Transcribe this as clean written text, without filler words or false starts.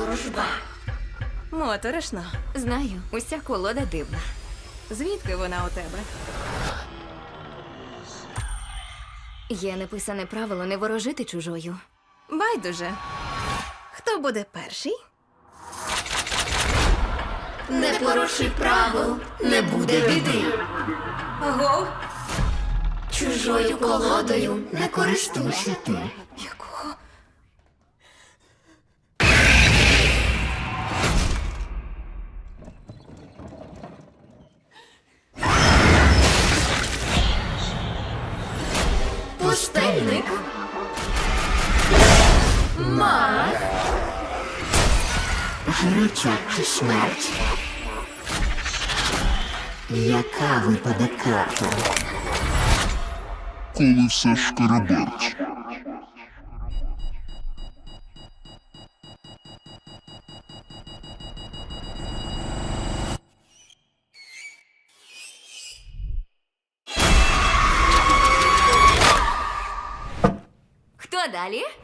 ворожба. Моторошно. Знаю, уся колода дивна. Звідки вона у тебе? Є неписане правило не ворожити чужою. Байдуже. Хто буде перший? Не порушуй правил, не буде біди. Ого! Чужою колодою не користуйся ти. Якого? Пустельник. Маг. Гарячок чи смерть? Яка випаде карта? Коли все шкараберч. Хто далі?